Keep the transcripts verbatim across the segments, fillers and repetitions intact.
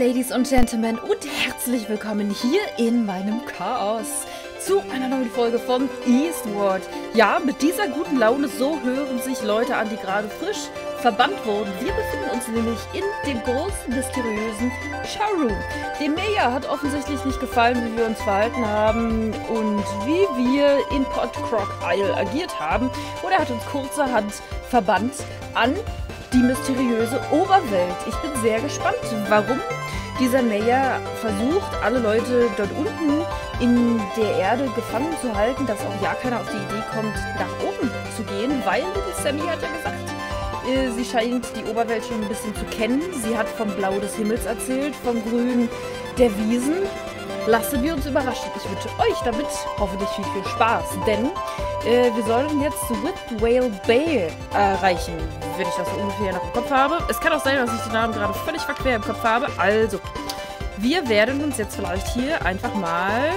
Ladies und Gentlemen, und herzlich willkommen hier in meinem Chaos zu einer neuen Folge von Eastward. Ja, mit dieser guten Laune, so hören sich Leute an, die gerade frisch verbannt wurden. Wir befinden uns nämlich in dem großen, mysteriösen Showroom. Dem Mayor hat offensichtlich nicht gefallen, wie wir uns verhalten haben und wie wir in Pot Croc Isle agiert haben. Und er hat uns kurzerhand verbannt an die mysteriöse Oberwelt. Ich bin sehr gespannt, warum dieser Mayor versucht, alle Leute dort unten in der Erde gefangen zu halten, dass auch ja keiner auf die Idee kommt, nach oben zu gehen, weil Little Sammy hat ja gesagt, äh, sie scheint die Oberwelt schon ein bisschen zu kennen. Sie hat vom Blau des Himmels erzählt, vom Grün der Wiesen. Lassen wir uns überraschen. Ich wünsche euch damit hoffentlich viel, viel Spaß, denn äh, wir sollen jetzt With Whale Bay erreichen, wenn ich das so ungefähr noch im Kopf habe. Es kann auch sein, dass ich den Namen gerade völlig verquer im Kopf habe. Also, wir werden uns jetzt vielleicht hier einfach mal...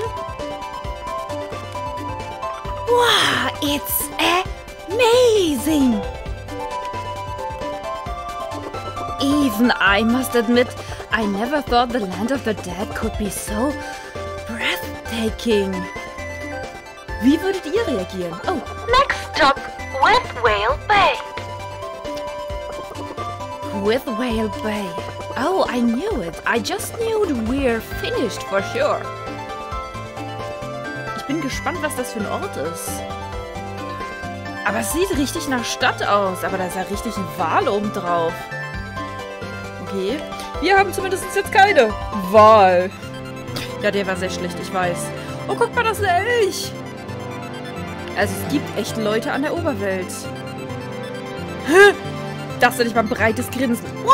Wow, it's amazing! Even I must admit, I never thought the land of the dead could be so breathtaking. Wie würdet ihr reagieren? Oh. Next stop, With Whale Bay. With Whale Bay. Oh, I knew it. I just knew we're finished for sure. Ich bin gespannt, was das für ein Ort ist. Aber es sieht richtig nach Stadt aus. Aber da ist ja richtig ein Wal oben drauf. Okay. Wir haben zumindest jetzt keine Wahl. Ja, der war sehr schlecht, ich weiß. Oh, guck mal, das ist ein Elch. Also es gibt echt Leute an der Oberwelt. Hä? Das ist nicht mal ein breites Grinsen. Wow!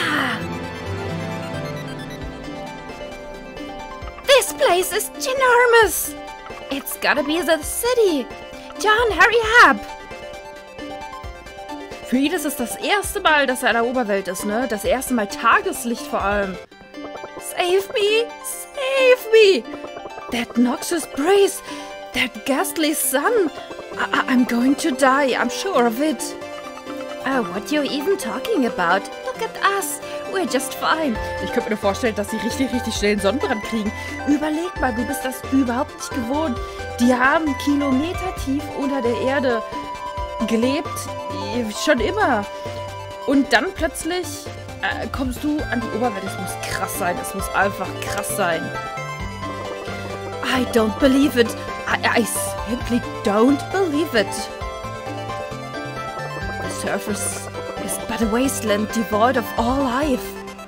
This place is ginormous! It's gotta be the city! John, hurry up! Für ihn ist es das erste Mal, dass er an der Oberwelt ist, ne? Das erste Mal Tageslicht vor allem. Save me! Save me! That noxious breeze! That ghastly sun! I I'm going to die, I'm sure of it. Oh, what you even talking about? Look at us! We're just fine. Ich könnte mir vorstellen, dass sie richtig, richtig schnell einen Sonnenbrand kriegen. Überleg mal, du bist das überhaupt nicht gewohnt. Die haben Kilometer tief unter der Erde gelebt. Schon immer. Und dann plötzlich äh, kommst du an die Oberwelt. Es muss krass sein. Es muss einfach krass sein. I don't believe it. I, I simply don't believe it. The surface is but a wasteland devoid of all life.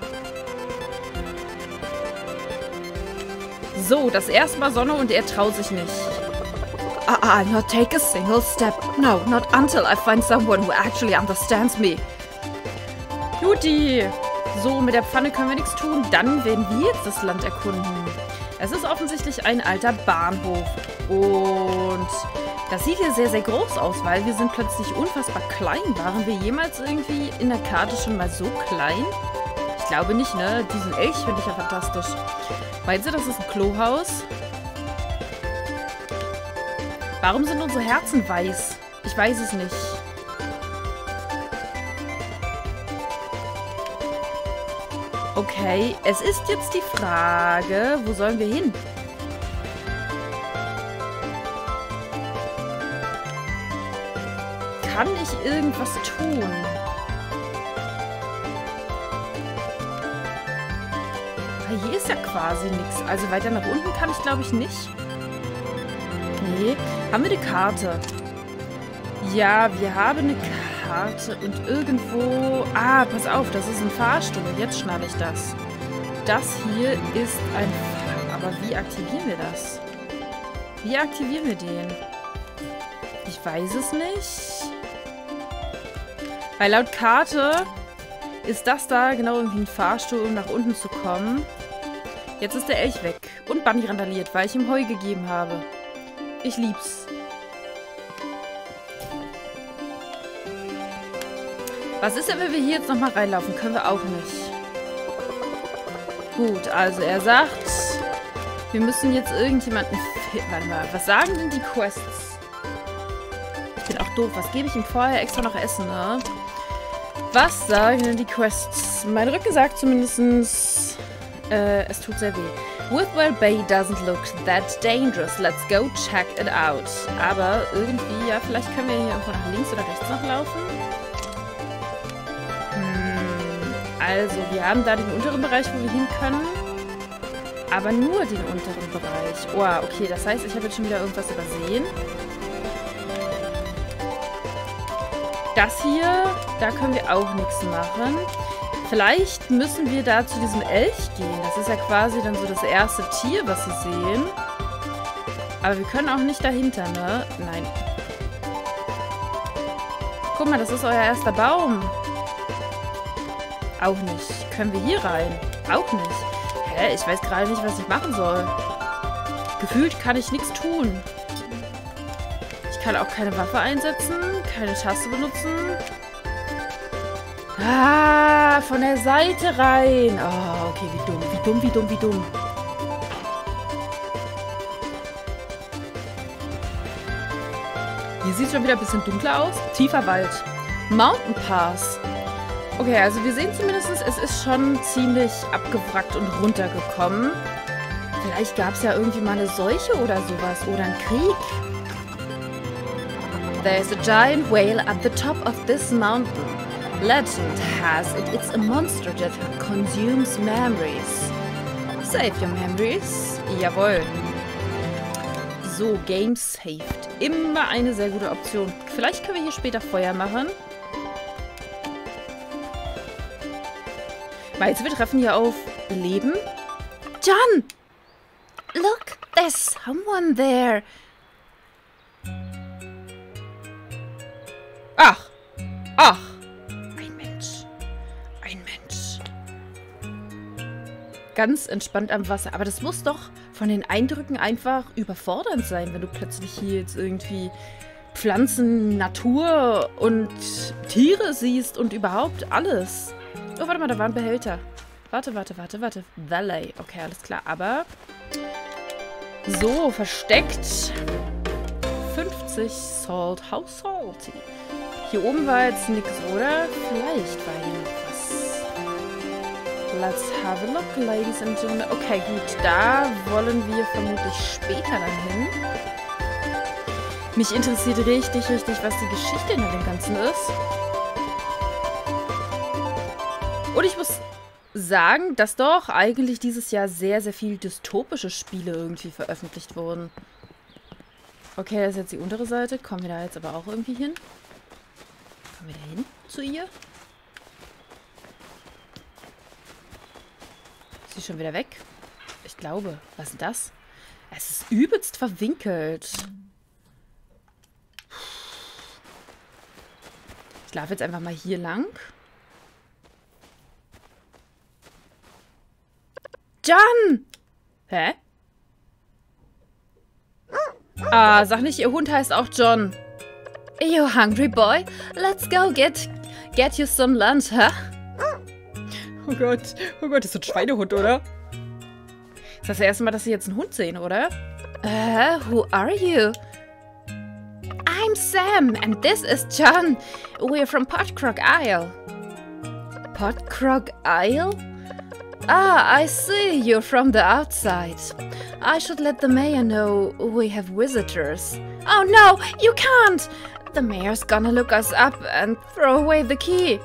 So, das erste Mal Sonne und er traut sich nicht. I, I'll not take a single step. No, not until I find someone who actually understands me. Juti. So, mit der Pfanne können wir nichts tun. Dann werden wir jetzt das Land erkunden. Es ist offensichtlich ein alter Bahnhof. Und das sieht hier sehr, sehr groß aus, weil wir sind plötzlich unfassbar klein. Waren wir jemals irgendwie in der Karte schon mal so klein? Ich glaube nicht, ne? Diesen Elch finde ich ja fantastisch. Meinst du, das ist ein Klohaus? Warum sind unsere Herzen weiß? Ich weiß es nicht. Okay, es ist jetzt die Frage, wo sollen wir hin? Kann ich irgendwas tun? Ah, hier ist ja quasi nichts. Also weiter nach unten kann ich, glaube ich, nicht. Nee. Haben wir eine Karte? Ja, wir haben eine Karte und irgendwo... Ah, pass auf, das ist ein Fahrstuhl. Jetzt schnalle ich das. Das hier ist ein... Aber wie aktivieren wir das? Wie aktivieren wir den? Ich weiß es nicht. Weil laut Karte ist das da genau irgendwie ein Fahrstuhl, um nach unten zu kommen. Jetzt ist der Elch weg. Und Bunny randaliert, weil ich ihm Heu gegeben habe. Ich lieb's. Was ist denn, wenn wir hier jetzt nochmal reinlaufen? Können wir auch nicht. Gut, also er sagt, wir müssen jetzt irgendjemanden... Warte mal, was sagen denn die Quests? Ich bin auch doof. Was gebe ich ihm vorher extra noch essen, ne? Was sagen denn die Quests? Mein Rücken sagt zumindest, Äh, es tut sehr weh. Withwell Bay doesn't look that dangerous. Let's go check it out. Aber irgendwie, ja, vielleicht können wir hier irgendwo nach links oder rechts noch laufen. Hm, also, wir haben da den unteren Bereich, wo wir hin können. Aber nur den unteren Bereich. Oh, okay, das heißt, ich habe jetzt schon wieder irgendwas übersehen. Das hier, da können wir auch nichts machen. Vielleicht müssen wir da zu diesem Elch gehen. Das ist ja quasi dann so das erste Tier, was sie sehen. Aber wir können auch nicht dahinter, ne? Nein. Guck mal, das ist euer erster Baum. Auch nicht. Können wir hier rein? Auch nicht. Hä? Ich weiß gerade nicht, was ich machen soll. Gefühlt kann ich nichts tun. Ich kann auch keine Waffe einsetzen, keine Taste benutzen. Ah, von der Seite rein. Oh, okay, wie dumm, wie dumm, wie dumm, wie dumm. Hier sieht es schon wieder ein bisschen dunkler aus. Tiefer Wald. Mountain Pass. Okay, also wir sehen zumindest, es ist schon ziemlich abgewrackt und runtergekommen. Vielleicht gab es ja irgendwie mal eine Seuche oder sowas. Oder einen Krieg. There's a giant whale at the top of this mountain. Legend has it it's a monster that consumes memories. Save your memories. Jawohl. So, Game saved. Immer eine sehr gute Option. Vielleicht können wir hier später Feuer machen. Meinst du, wir treffen hier auf Leben? John! Look, there's someone there. Ach! Ach! Ein Mensch. Ein Mensch. Ganz entspannt am Wasser. Aber das muss doch von den Eindrücken einfach überfordernd sein, wenn du plötzlich hier jetzt irgendwie Pflanzen, Natur und Tiere siehst und überhaupt alles. Oh, warte mal, da war ein Behälter. Warte, warte, warte, warte. Valley. Okay, alles klar. Aber so, versteckt. fünfzig Salt. How salty. Hier oben war jetzt nichts, oder? Vielleicht war hier noch was. Let's have a look, ladies and gentlemen. Okay, gut. Da wollen wir vermutlich später dann hin. Mich interessiert richtig, richtig, was die Geschichte hinter dem Ganzen ist. Und ich muss sagen, dass doch eigentlich dieses Jahr sehr, sehr viel dystopische Spiele irgendwie veröffentlicht wurden. Okay, das ist jetzt die untere Seite. Kommen wir da jetzt aber auch irgendwie hin? Kommen wir da hin zu ihr? Ist sie schon wieder weg? Ich glaube. Was ist das? Es ist übelst verwinkelt. Ich laufe jetzt einfach mal hier lang. John! Hä? Ah, sag nicht, ihr Hund heißt auch John. You hungry boy? Let's go get get you some lunch, huh? Oh Gott, oh Gott, das ist ein Schweinehund, oder? Das ist das erste Mal, dass Sie jetzt einen Hund sehen, oder? Uh, who are you? I'm Sam, and this is John. We're from Potcrock Isle. Potcrock Isle? Ah, I see you're from the outside. I should let the mayor know we have visitors. Oh no, you can't! The mayor's gonna look us up and throw away the key.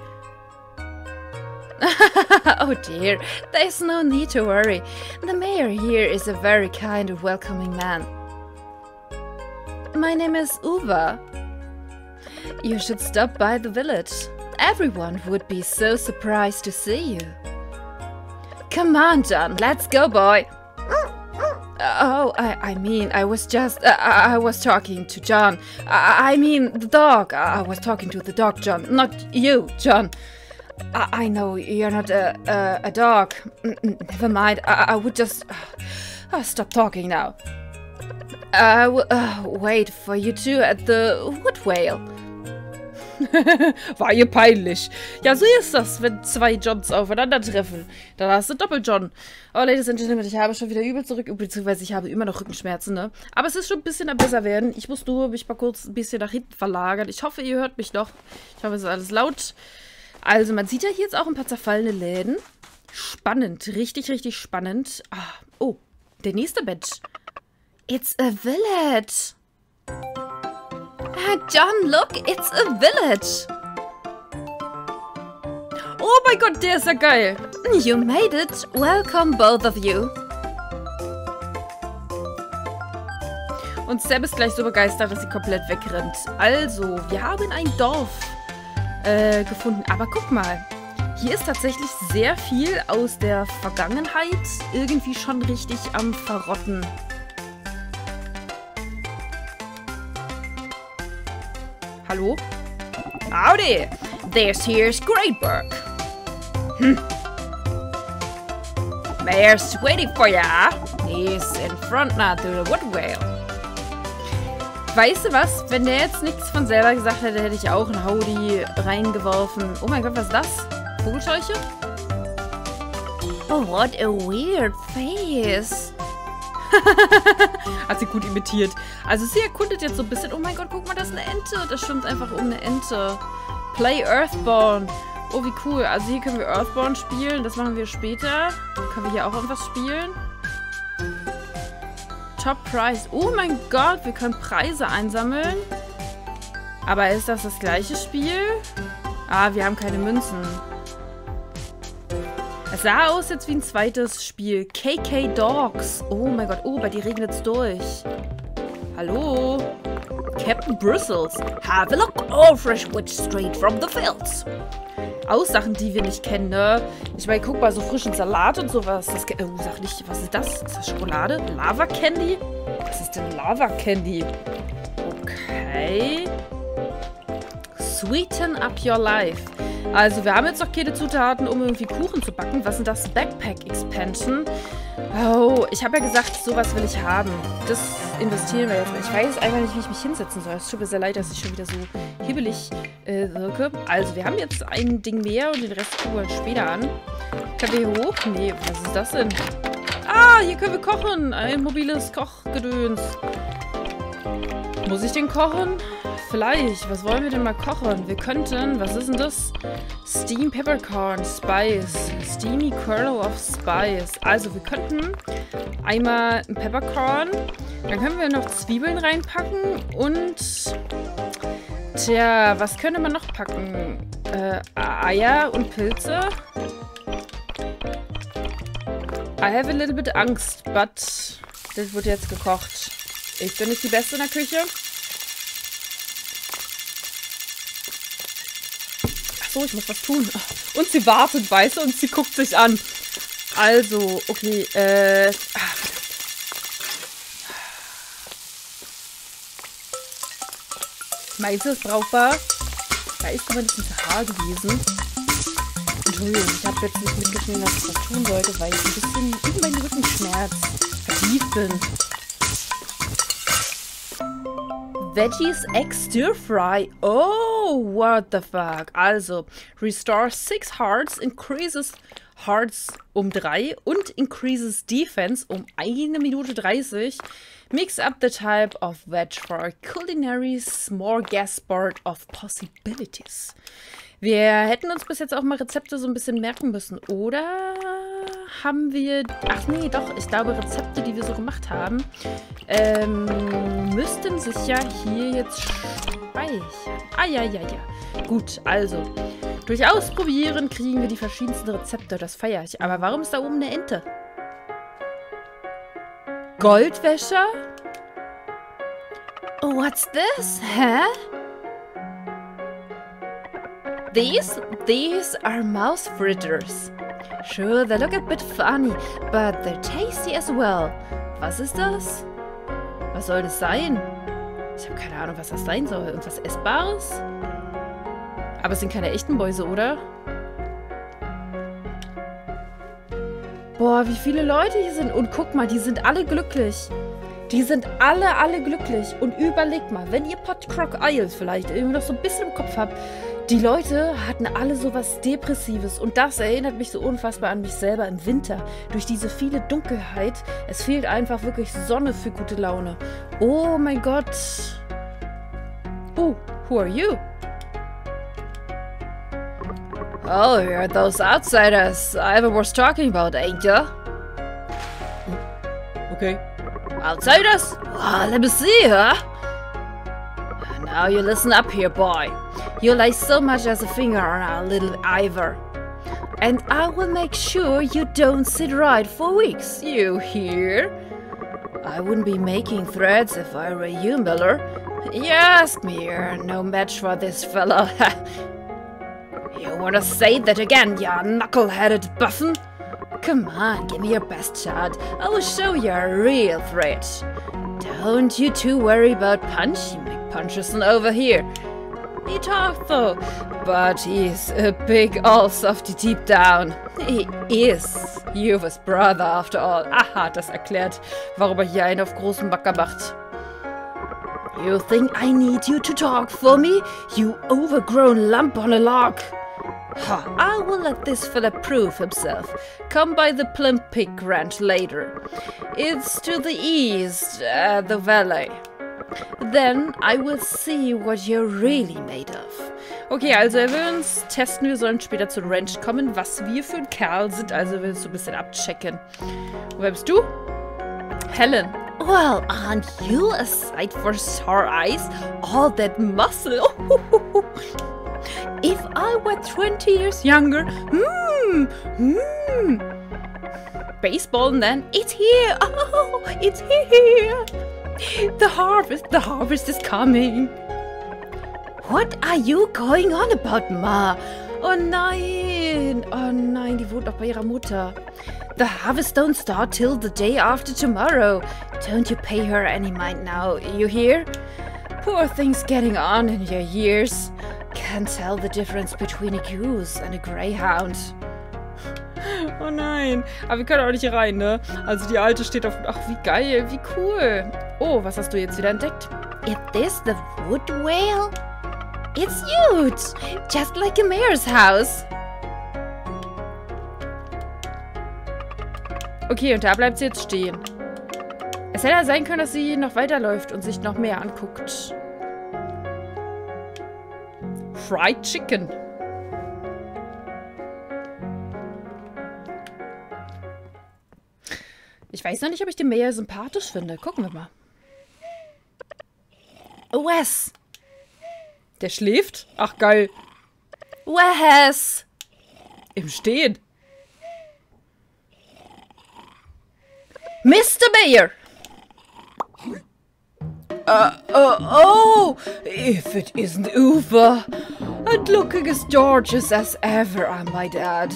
Oh dear, there's no need to worry. The mayor here is a very kind and welcoming man. My name is Uva. You should stop by the village. Everyone would be so surprised to see you. Come on, John, let's go, boy. Oh, I, I mean, I was just, uh, I, I was talking to John. I, I mean, the dog. I, I was talking to the dog, John, not you, John. I, I know you're not a, a, a dog. Never mind, I, I would just uh, stop talking now. I will uh, wait for you two at the Wood Whale. War ihr peinlich. Ja, so ist das, wenn zwei Johns aufeinandertreffen. Dann hast du Doppel-John. Oh, Ladies and Gentlemen, ich habe schon wieder übel zurück, beziehungsweise ich habe immer noch Rückenschmerzen, ne? Aber es ist schon ein bisschen am besser werden. Ich muss nur mich mal kurz ein bisschen nach hinten verlagern. Ich hoffe, ihr hört mich noch. Ich hoffe, es ist alles laut. Also, man sieht ja hier jetzt auch ein paar zerfallene Läden. Spannend. Richtig, richtig spannend. Ah, oh, der nächste Badge. It's a village. Ah, John, look, it's a village. Oh mein Gott, der ist ja geil. You made it. Welcome, both of you. Und Sam ist gleich so begeistert, dass sie komplett wegrennt. Also, wir haben ein Dorf äh, gefunden. Aber guck mal, hier ist tatsächlich sehr viel aus der Vergangenheit irgendwie schon richtig am Verrotten. Hallo? Howdy! This here's Greyburg. Hm. Mayor's waiting for ya. He's in front now to the wood whale. Weißt du was? Wenn der jetzt nichts von selber gesagt hätte, hätte ich auch ein Howdy reingeworfen. Oh mein Gott, was ist das? Vogelscheuche? Oh, what a weird face. Hat sie gut imitiert. Also sie erkundet jetzt so ein bisschen. Oh mein Gott, guck mal, das ist eine Ente. Das schwimmt einfach um eine Ente. Play Earthbound. Oh, wie cool. Also hier können wir Earthbound spielen. Das machen wir später. Können wir hier auch irgendwas spielen? Top Prize. Oh mein Gott, wir können Preise einsammeln. Aber ist das das gleiche Spiel? Ah, wir haben keine Münzen. Es sah aus jetzt wie ein zweites Spiel. K K Dogs. Oh mein Gott. Oh, bei dir regnet es durch. Hallo? Captain Bristles. Have a look. All fresh witch straight from the fields. Aus Sachen, die wir nicht kennen, ne? Ich meine, guck mal, so frischen Salat und sowas. Das, oh, sag nicht, was ist das? Ist das Schokolade? Lava Candy? Was ist denn Lava Candy? Okay. Sweeten up your life. Also, wir haben jetzt noch keine Zutaten, um irgendwie Kuchen zu backen. Was sind das? Backpack Expansion. Oh, ich habe ja gesagt, sowas will ich haben. Das investieren wir jetzt mal. Ich weiß einfach nicht, wie ich mich hinsetzen soll. Es tut mir sehr leid, dass ich schon wieder so hibbelig äh, wirke. Also, wir haben jetzt ein Ding mehr und den Rest gucken wir uns später an. Können wir hier hoch? Nee, was ist das denn? Ah, hier können wir kochen. Ein mobiles Kochgedöns. Muss ich den kochen? Vielleicht. Was wollen wir denn mal kochen? Wir könnten, was ist denn das? Steam Peppercorn Spice. Steamy Kernel of Spice. Also, wir könnten einmal ein Peppercorn. Dann können wir noch Zwiebeln reinpacken. Und, tja, was könnte man noch packen? Äh, Eier und Pilze. I have a little bit Angst, but das wird jetzt gekocht. Ich bin nicht die Beste in der Küche. So, ich muss was tun. Und sie wartet, weißt du, und sie guckt sich an. Also, okay, äh... Ah, meinst du, das ist brauchbar? Da ist aber nicht ein Haar gewesen. Entschuldigung, ich habe jetzt nicht mitgeschnitten, dass ich das tun sollte, weil ich ein bisschen über meinen Rückenschmerz vertieft bin. Veggies Egg Stir Fry. Oh, what the fuck. Also, restore six hearts, increases hearts um drei und increases defense um eine Minute dreißig. Mix up the type of veg for a culinary smorgasbord of possibilities. Wir hätten uns bis jetzt auch mal Rezepte so ein bisschen merken müssen, oder haben wir... Ach nee, doch, ich glaube, Rezepte, die wir so gemacht haben, ähm, müssten sich ja hier jetzt speichern. Ah, ja, ja, ja. Gut, also, durch Ausprobieren kriegen wir die verschiedensten Rezepte, das feiere ich. Aber warum ist da oben eine Ente? Goldwäscher? What's this, huh? These, these are mouse fritters. Sure, they look a bit funny, but they're tasty as well. Was ist das? Was soll das sein? Ich habe keine Ahnung, was das sein soll. Irgendwas Essbares? Aber es sind keine echten Mäuse, oder? Boah, wie viele Leute hier sind. Und guck mal, die sind alle glücklich. Die sind alle, alle glücklich. Und überlegt mal, wenn ihr Pot Croc Isles vielleicht irgendwie noch so ein bisschen im Kopf habt, die Leute hatten alle sowas Depressives und das erinnert mich so unfassbar an mich selber im Winter. Durch diese viele Dunkelheit, es fehlt einfach wirklich Sonne für gute Laune. Oh mein Gott. Oh, who are you? Oh, you're those outsiders Ivan was talking about, ain't ya? Okay. Outsiders? Well, let me see, huh? Now you listen up here, boy. You lay so much as a finger on our little Ivor. And I will make sure you don't sit right for weeks, you hear? I wouldn't be making threats if I were you, Miller. You ask me, you're no match for this fella. You wanna say that again, ya knuckle-headed buffon? Come on, give me your best shot. I will show you a real threat. Don't you two worry about Punchy McPuncherson over here. He talked though, but he's a big old softy deep down. He is Uvas brother after all. Aha, das erklärt, warum er hier einen auf großen Backer macht. You think I need you to talk for me, you overgrown lump on a log? Ha, I will let this fella prove himself. Come by the Plum Pig Ranch later. It's to the east, uh, the valley. Then I will see what you're really made of. Okay, also er will uns testen, wir sollen später zur Ranch kommen, was wir für ein Kerl sind. Also will so ein bisschen abchecken. Und wer bist du? Helen. Well, aren't you a sight for sore eyes? All that muscle. If I were twenty years younger, hmm, hmm. Baseball and then it's here. Oh, it's here. The harvest, the harvest is coming. What are you going on about, Ma? Oh nein, oh nein, die wohnt noch bei ihrer Mutter. The harvest don't start till the day after tomorrow. Don't you pay her any mind now, you hear? Poor thing's getting on in your years. Can't tell the difference between a goose and a greyhound. Oh nein, aber wir können auch nicht hier rein, ne? Also die Alte steht auf... Ach, wie geil, wie cool. Oh, was hast du jetzt wieder entdeckt? Is this the wood whale? It's huge, just like a mayor's house. Okay, und da bleibt sie jetzt stehen. Es hätte ja sein können, dass sie noch weiterläuft und sich noch mehr anguckt. Fried Chicken. Ich weiß noch nicht, ob ich den Mayor sympathisch finde. Gucken wir mal. Wes. Der schläft? Ach, geil. Wes. Im Stehen. Mister Mayor. Uh, uh, oh, if it isn't Uva. And looking as gorgeous as ever, I might add.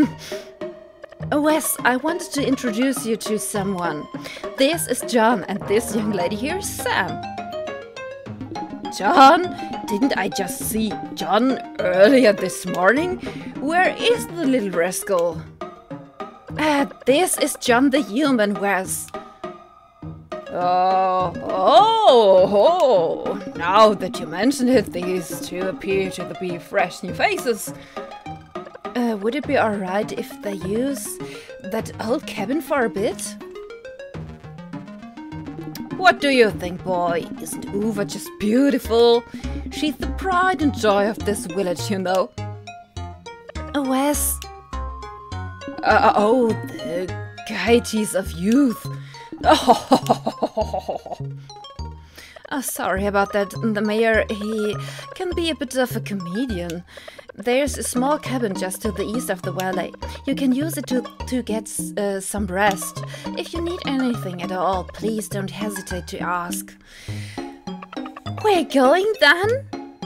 Wes, I wanted to introduce you to someone. This is John, and this young lady here is Sam. John? Didn't I just see John earlier this morning? Where is the little rascal? Uh, this is John the human, Wes. Oh, oh, oh, now that you mention it, these two appear to be fresh new faces. Uh, would it be alright if they use that old cabin for a bit? What do you think, boy? Isn't Uva just beautiful? She's the pride and joy of this village, you know. Uh, Wes. Uh, oh, the gaieties of youth. Oh, sorry about that. The mayor, he can be a bit of a comedian. There's a small cabin just to the east of the valley. You can use it to, to get uh, some rest. If you need anything at all, please don't hesitate to ask. We're going then?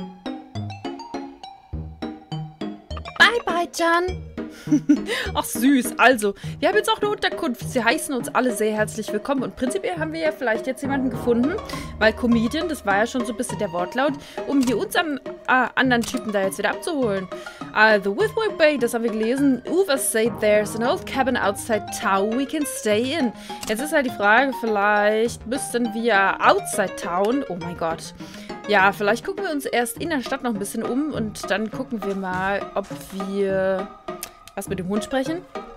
Bye-bye, John. Ach süß, also, wir haben jetzt auch eine Unterkunft. Sie heißen uns alle sehr herzlich willkommen. Und prinzipiell haben wir ja vielleicht jetzt jemanden gefunden, weil Comedian, das war ja schon so ein bisschen der Wortlaut, um hier unseren äh, anderen Typen da jetzt wieder abzuholen. Also, with Whale Bay, das haben wir gelesen. Uva said there's an old cabin outside town we can stay in. Jetzt ist halt die Frage, vielleicht müssten wir outside town, oh mein Gott. Ja, vielleicht gucken wir uns erst in der Stadt noch ein bisschen um und dann gucken wir mal, ob wir... Was mit dem Hund sprechen?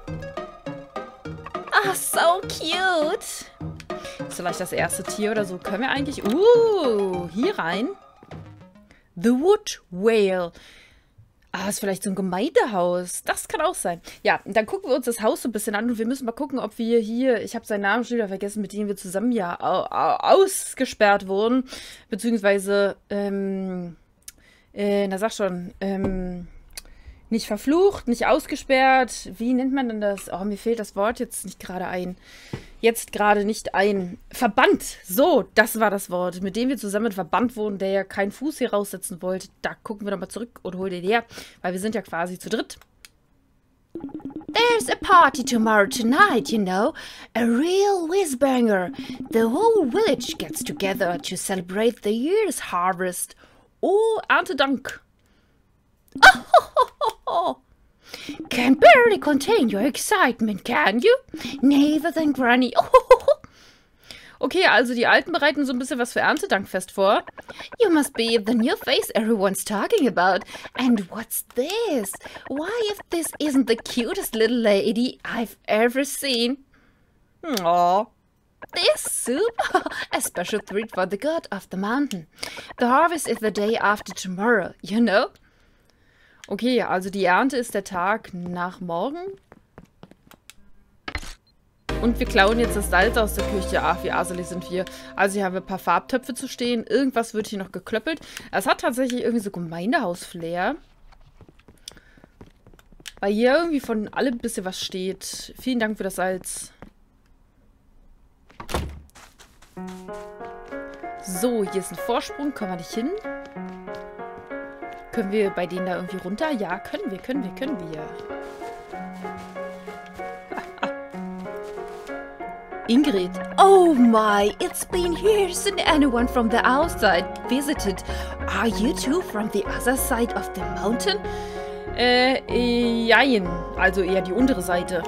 Ah, so cute. Ist vielleicht das erste Tier oder so. Können wir eigentlich... Uh, hier rein. The Wood Whale. Ah, ist vielleicht so ein Gemeindehaus. Das kann auch sein. Ja, dann gucken wir uns das Haus so ein bisschen an und wir müssen mal gucken, ob wir hier, ich habe seinen Namen schon wieder vergessen, mit dem wir zusammen ja au au ausgesperrt wurden. Beziehungsweise, ähm, äh, na sag schon, ähm, nicht verflucht, nicht ausgesperrt. Wie nennt man denn das? Oh, mir fehlt das Wort jetzt nicht gerade ein. Jetzt gerade nicht ein. Verbannt. So, das war das Wort, mit dem wir zusammen verbannt wurden, der ja keinen Fuß hier raussetzen wollte. Da gucken wir nochmal zurück und holen den her, weil wir sind ja quasi zu dritt. There's a party tomorrow tonight, you know. A real whiz-banger. The whole village gets together to celebrate the year's harvest. Oh, Erntedank. Oh, ho, ho, ho, ho. Can barely contain your excitement, can you? Neither than Granny. Oh, ho, ho, ho. Okay, also die Alten bereiten so ein bisschen was für Erntedankfest vor. You must be the new face everyone's talking about. And what's this? Why, if this isn't the cutest little lady I've ever seen? Oh. This soup? A special treat for the god of the mountain. The harvest is the day after tomorrow, you know? Okay, also die Ernte ist der Tag nach morgen. Und wir klauen jetzt das Salz aus der Küche. Ach, wie aselig sind wir. Also hier haben wir ein paar Farbtöpfe zu stehen. Irgendwas wird hier noch geklöppelt. Es hat tatsächlich irgendwie so Gemeindehaus-Flair. Weil hier irgendwie von allem ein bisschen was steht. Vielen Dank für das Salz. So, hier ist ein Vorsprung. Können wir nicht hin? Können wir bei denen da irgendwie runter? Ja, können wir, können wir, können wir. Ingrid. Oh my, it's been years since anyone from the outside visited. Are you two from the other side of the mountain? Äh, jein. Also eher die untere Seite.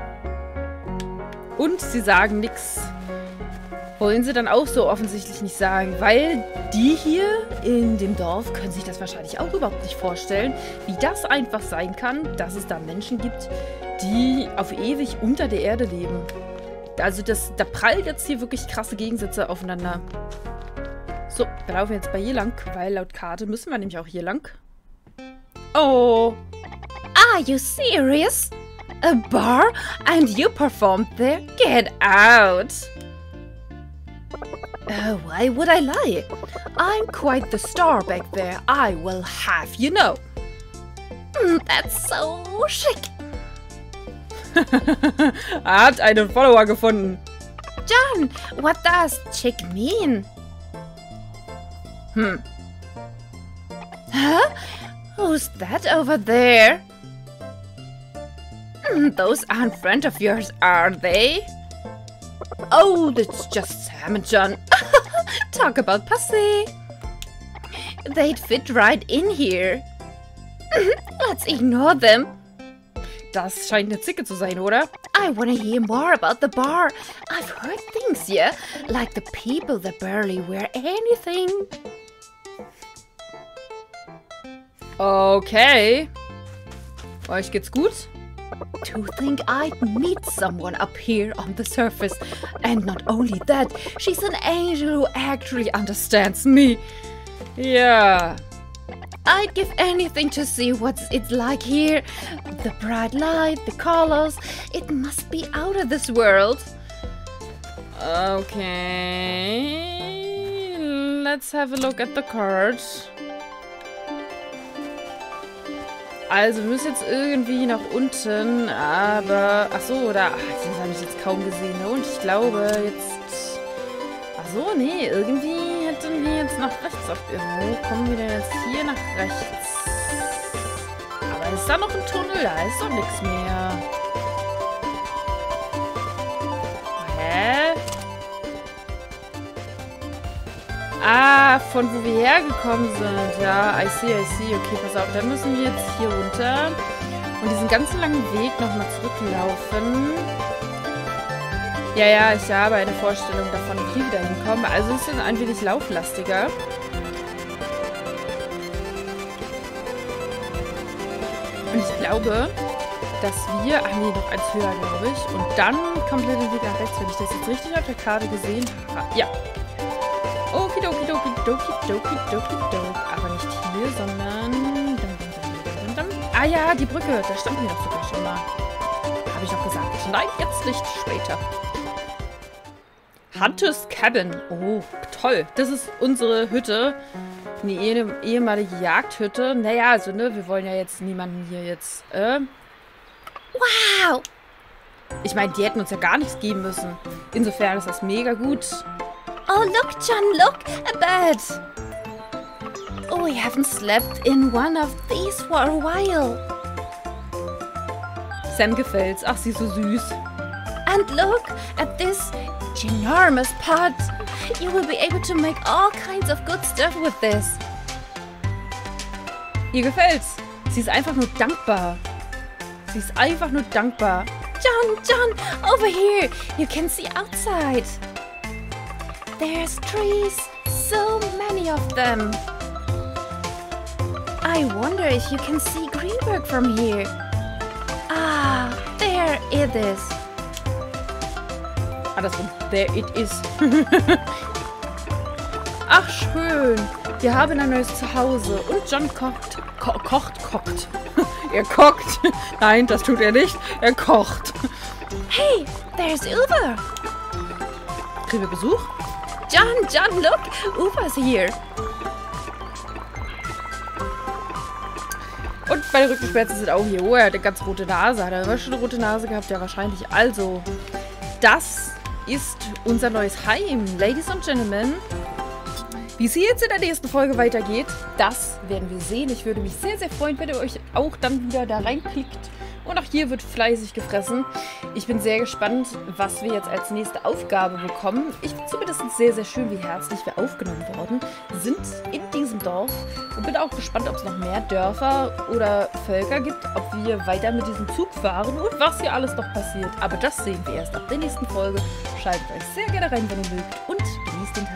Und sie sagen nichts. Wollen sie dann auch so offensichtlich nicht sagen, weil die hier in dem Dorf können sich das wahrscheinlich auch überhaupt nicht vorstellen, wie das einfach sein kann, dass es da Menschen gibt, die auf ewig unter der Erde leben. Also das, da prallt jetzt hier wirklich krasse Gegensätze aufeinander. So, wir laufen jetzt bei hier lang, weil laut Karte müssen wir nämlich auch hier lang. Oh. Are you serious? A bar? And you performed there? Get out! Uh, why would I lie? I'm quite the star back there. I will have you know. Mm, that's so chic. Er hat einen Follower gefunden. John, what does chic mean? Hm. Huh? Who's that over there? Mm, those aren't friends of yours, are they? Oh, that's just Sam and John. Talk about passé. They'd fit right in here. Let's ignore them. Das scheint eine Zicke zu sein, oder? I want to hear more about the bar. I've heard things, yeah? Like the people that barely wear anything. Okay. Euch geht's gut? To think I'd meet someone up here on the surface. And not only that, she's an angel who actually understands me. Ja. I'd give anything to see what it's like here. The bright light, the colors. It must be out of this world. Okay. Let's have a look at the card. Also, wir müssen jetzt irgendwie nach unten, aber... Ach so, oder... Ach, das habe ich jetzt kaum gesehen. Und ich glaube, jetzt... Ach so, nee, irgendwie hätten wir jetzt nach rechts auf... Wo kommen wir denn jetzt hier nach rechts? Aber ist da noch ein Tunnel? Da ist doch nichts mehr. Hä? Ah, von wo wir hergekommen sind. Ja, I see, I see. Okay, pass auf. Dann müssen wir jetzt hier runter und diesen ganzen langen Weg nochmal zurücklaufen. Ja, ja, ich habe eine Vorstellung davon, wie wir wieder hinkommen. Also es ist ein wenig lauflastiger. Und ich glaube, dass wir... Ach nee, noch eins höher, glaube ich. Und dann komplett den Weg nach rechts, wenn ich das jetzt richtig auf der Karte gesehen habe. Ja. Okidoki, doki, doki, doki, doki, doki. Aber nicht hier, sondern... Dum, dum, dum, dum, dum. Ah ja, die Brücke. Da stand mir doch sogar schon mal. Habe ich doch gesagt. Nein, jetzt nicht. Später. Hunters Cabin. Oh, toll. Das ist unsere Hütte. Eine eh ehemalige Jagdhütte. Naja, also, ne, wir wollen ja jetzt niemanden hier jetzt, äh... Wow! Ich meine, die hätten uns ja gar nichts geben müssen. Insofern ist das mega gut. Oh, look, John, look! A bed! Oh, we haven't slept in one of these for a while. Sam gefällt's. Ach, sie ist so süß. And look at this ginormous pot. You will be able to make all kinds of good stuff with this. Ihr gefällt's. Sie ist einfach nur dankbar. Sie ist einfach nur dankbar. John, John, over here. You can see outside. There's trees. So many of them. I wonder if you can see Greenberg from here. Ah, there it is. Andersrum. There it is. Ach, schön. Wir haben ein neues Zuhause. Und John kocht. Ko kocht, kocht. Er kocht. Nein, das tut er nicht. Er kocht. Hey, there's Uwe. Kriegen wir Besuch? John, John, look. Uwe's here. Und meine Rückenschmerzen sind auch hier. Oh, er hat eine ganz rote Nase. Hat er immer schon eine rote Nase gehabt? Ja, wahrscheinlich. Also, das ist unser neues Heim. Ladies and Gentlemen, wie es hier jetzt in der nächsten Folge weitergeht, das werden wir sehen. Ich würde mich sehr, sehr freuen, wenn ihr euch auch dann wieder da reinklickt. Und auch hier wird fleißig gefressen. Ich bin sehr gespannt, was wir jetzt als nächste Aufgabe bekommen. Ich finde zumindest sehr, sehr schön, wie herzlich wir aufgenommen worden sind in diesem Dorf. Und bin auch gespannt, ob es noch mehr Dörfer oder Völker gibt, ob wir weiter mit diesem Zug fahren und was hier alles noch passiert. Aber das sehen wir erst ab der nächsten Folge. Schaltet euch sehr gerne rein, wenn ihr mögt, und genießt den Tag.